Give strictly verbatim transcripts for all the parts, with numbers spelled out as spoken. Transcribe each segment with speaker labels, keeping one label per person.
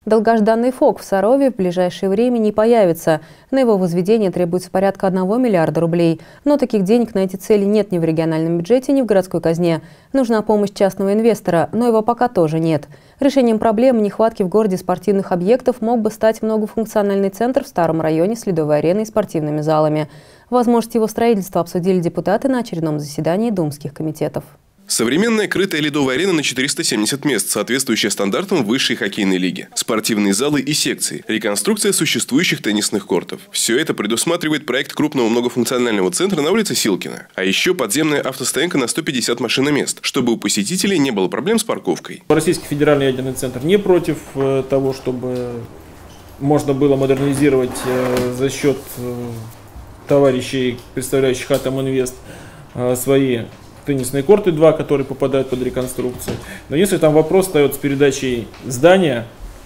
Speaker 1: Долгожданный ФОК в Сарове в ближайшее время не появится. На его возведение требуется порядка одного миллиарда рублей. Но таких денег на эти цели нет ни в региональном бюджете, ни в городской казне. Нужна помощь частного инвестора, но его пока тоже нет. Решением проблемы нехватки в городе спортивных объектов мог бы стать многофункциональный центр в старом районе с ледовой ареной и спортивными залами. Возможность его строительства обсудили депутаты на очередном заседании думских комитетов.
Speaker 2: Современная крытая ледовая арена на четыреста семьдесят мест, соответствующая стандартам высшей хоккейной лиги. Спортивные залы и секции. Реконструкция существующих теннисных кортов. Все это предусматривает проект крупного многофункционального центра на улице Силкина. А еще подземная автостоянка на сто пятьдесят машиномест, чтобы у посетителей не было проблем с парковкой.
Speaker 3: Российский федеральный ядерный центр не против того, чтобы можно было модернизировать за счет товарищей, представляющих Атоминвест, свои теннисные корты два, которые попадают под реконструкцию. Но если там вопрос остается с передачей здания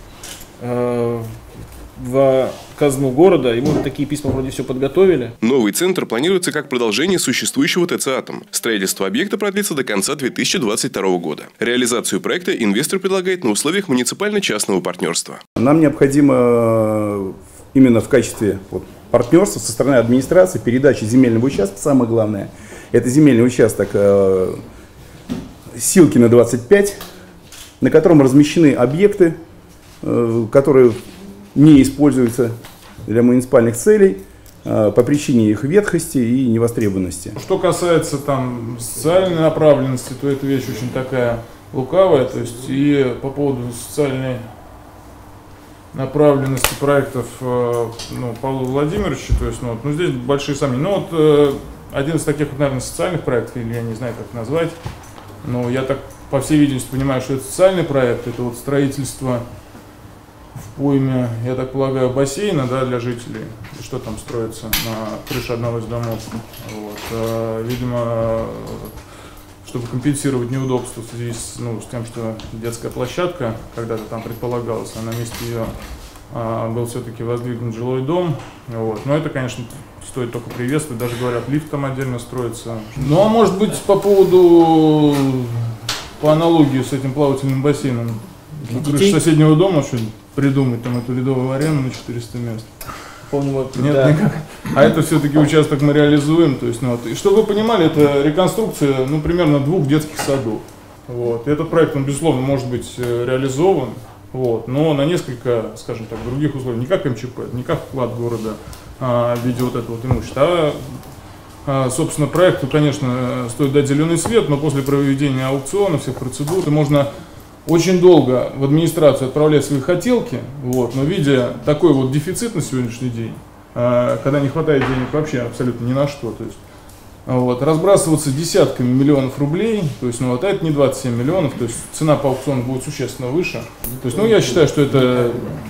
Speaker 3: э, в казну города, и мы такие письма вроде все подготовили.
Speaker 2: Новый центр планируется как продолжение существующего ТЭЦ «Атом». Строительство объекта продлится до конца две тысячи двадцать второго года. Реализацию проекта инвестор предлагает на условиях муниципально-частного партнерства. Нам
Speaker 4: необходимо именно в качестве вот, партнерства со стороны администрации передачи земельного участка, самое главное. Это земельный участок э, Силкина двадцать пять, на котором размещены объекты, э, которые не используются для муниципальных целей э, по причине их ветхости и невостребованности.
Speaker 5: Что касается там социальной направленности, то эта вещь очень такая лукавая. То есть и по поводу социальной направленности проектов э, ну, Павла Владимировича, то есть ну, вот, ну, здесь большие сомнения. Ну, вот, э, один из таких, наверное, социальных проектов, или я не знаю, как назвать, но я так, по всей видимости, понимаю, что это социальный проект, это вот строительство в пойме, я так полагаю, бассейна, да, для жителей, что там строится на крыше одного из домов. Вот. А, видимо, чтобы компенсировать неудобства в связи с, ну, с тем, что детская площадка когда-то там предполагалась, а на месте ее а, был все-таки воздвигнут жилой дом. Вот. Но это, конечно, стоит только приветствовать, даже говорят, лифт там отдельно строится. Ну а может быть по поводу, по аналогии с этим плавательным бассейном, на крыше соседнего дома что-нибудь придумать, там эту ледовую арену на четыреста мест.
Speaker 3: Помню,
Speaker 5: Нет,
Speaker 3: да.
Speaker 5: никак. А это все-таки участок мы реализуем. То есть, ну, вот. И чтобы вы понимали, это реконструкция, ну, примерно двух детских садов. Вот. И этот проект, он, безусловно, может быть реализован, вот, но на несколько, скажем так, других условий. Не как МЧП, не как вклад города а, в виде вот этого вот имущества. А, а, собственно, проекту, конечно, стоит дать зеленый свет, но после проведения аукциона, всех процедур, можно очень долго в администрацию отправлять свои хотелки, вот, но видя такой вот дефицит на сегодняшний день, а, когда не хватает денег вообще абсолютно ни на что, то есть, вот, разбрасываться десятками миллионов рублей, то есть, ну, вот, а это не двадцать семь миллионов, то есть цена по аукциону будет существенно выше. То есть, ну, я считаю, что это,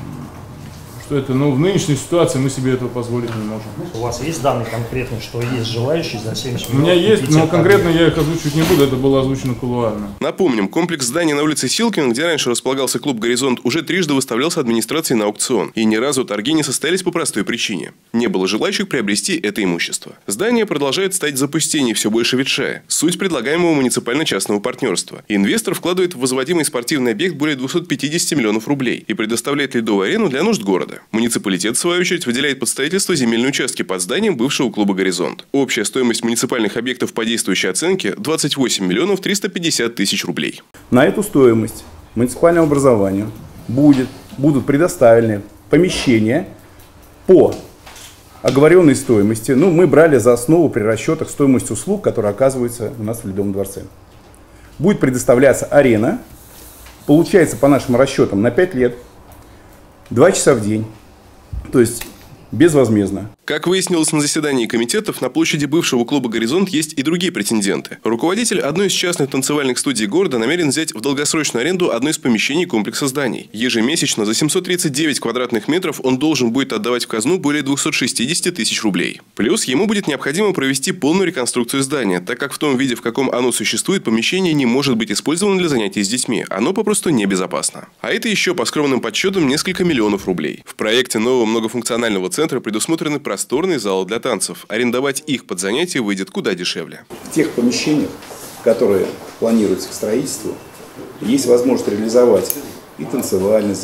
Speaker 5: что это, ну, в нынешней ситуации мы себе этого позволить не можем.
Speaker 6: У вас есть данные конкретные, что есть желающие за семьдесят миллионов?
Speaker 5: У меня есть, но конкретно я их озвучивать не буду, это было озвучено кулуарно.
Speaker 2: Напомним, комплекс зданий на улице Силкина, где раньше располагался клуб «Горизонт», уже трижды выставлялся администрацией на аукцион. И ни разу торги не состоялись по простой причине. Не было желающих приобрести это имущество. Здание продолжает стать в запустении, все больше ветшая. Суть предлагаемого муниципально-частного партнерства. Инвестор вкладывает в возводимый спортивный объект более двухсот пятидесяти миллионов рублей и предоставляет ледовую арену для нужд города. Муниципалитет, в свою очередь, выделяет под строительство земельные участки под зданием бывшего клуба «Горизонт». Общая стоимость муниципальных объектов по действующей оценке – двадцать восемь миллионов триста пятьдесят тысяч рублей.
Speaker 4: На эту стоимость муниципального образования будет, будут предоставлены помещения по оговоренной стоимости. Ну, мы брали за основу при расчетах стоимость услуг, которые оказываются у нас в Ледовом дворце. Будет предоставляться арена, получается по нашим расчетам на пять лет. Два часа в день, то есть безвозмездно.
Speaker 2: Как выяснилось на заседании комитетов, на площади бывшего клуба «Горизонт» есть и другие претенденты. Руководитель одной из частных танцевальных студий города намерен взять в долгосрочную аренду одно из помещений комплекса зданий. Ежемесячно за семьсот тридцать девять квадратных метров он должен будет отдавать в казну более двухсот шестидесяти тысяч рублей. Плюс ему будет необходимо провести полную реконструкцию здания, так как в том виде, в каком оно существует, помещение не может быть использовано для занятий с детьми. Оно попросту небезопасно. А это еще, по скромным подсчетам, несколько миллионов рублей. В проекте нового многофункционального центра предусмотрены просторные залы для танцев. Арендовать их под занятия выйдет куда дешевле.
Speaker 4: В тех помещениях, которые планируются к строительству, есть возможность реализовать и танцевальный зал,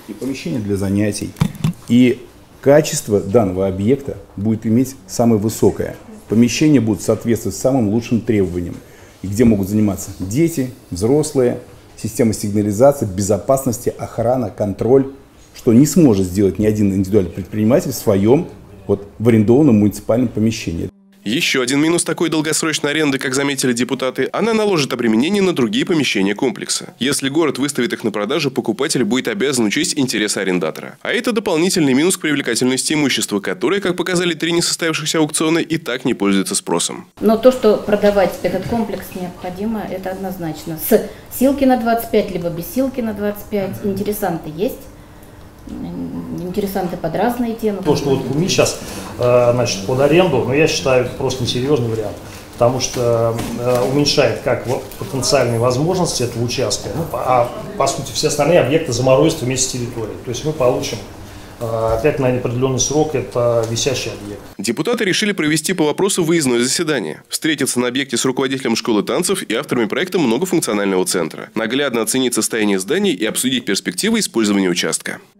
Speaker 4: и помещение для занятий. И качество данного объекта будет иметь самое высокое. Помещения будут соответствовать самым лучшим требованиям, и где могут заниматься дети, взрослые, система сигнализации, безопасности, охрана, контроль, что не сможет сделать ни один индивидуальный предприниматель в своем вот, в арендованном муниципальном помещении.
Speaker 2: Еще один минус такой долгосрочной аренды, как заметили депутаты, она наложит обременение на другие помещения комплекса. Если город выставит их на продажу, покупатель будет обязан учесть интересы арендатора. А это дополнительный минус к привлекательности имущества, которое, как показали три несостоявшихся аукциона, и так не пользуется спросом.
Speaker 7: Но то, что продавать этот комплекс необходимо, это однозначно. С Силкина двадцать пять, либо без Силкина двадцать пять. Интересанты есть. Интересанты под разные темы.
Speaker 6: То, что вот Куми сейчас значит, под аренду, но я считаю, это просто несерьезный вариант, потому что уменьшает как потенциальные возможности этого участка, ну, а по сути все остальные объекты заморозят вместе с территорией. То есть мы получим опять на неопределенный срок это висящий объект.
Speaker 2: Депутаты решили провести по вопросу выездное заседание. Встретиться на объекте с руководителем школы танцев и авторами проекта многофункционального центра. Наглядно оценить состояние зданий и обсудить перспективы использования участка.